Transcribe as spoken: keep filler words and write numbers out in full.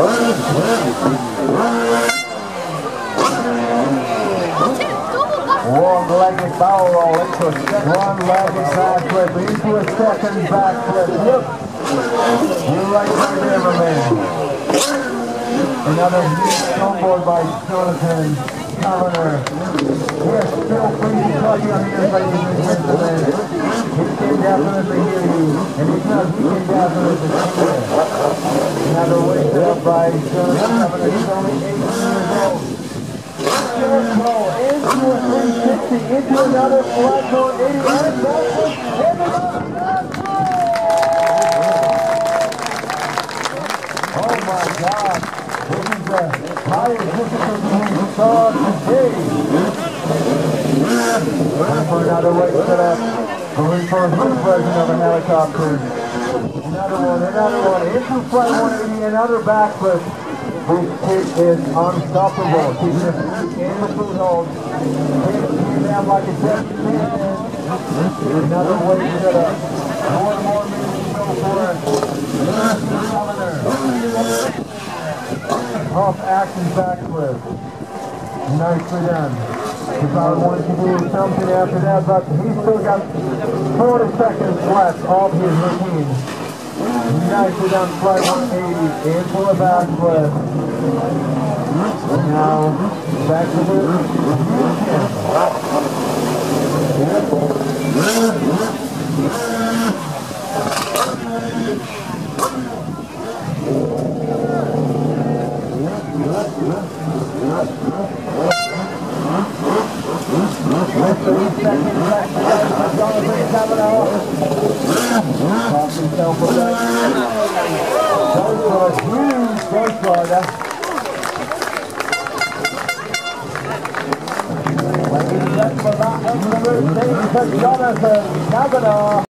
One-legged barrel roll into a second. One-legged backflip into a second backflip. Yep. You're right there, my man. Another neat snowboard by Jonathan Cavanaugh. Yes, still free to talk on here, ladies and gentlemen. He can definitely hear you, and if not, he can definitely hear you. Another weight up by Jonathan Cavanaugh. He's only eighteen years old. Into a three sixty, into another flat zone eighty, and it's backwards, and it's oh my God, this is the highest difficulty we saw today. Time for another weight setup, going for his version of a helicopter. Another one, another one, into flight one eighty, another backflip. This kid is unstoppable, keeping his feet in the foothold. Taking down like a jet. Another weight setup. More and more minutes to go for it. Tough action backflip. Nicely done. He probably wanted to do something after that, but he's still got forty seconds left of his routine. Nicely done, flight one eighty, into a backflip. Now, back to the Jonathan Cavanaugh.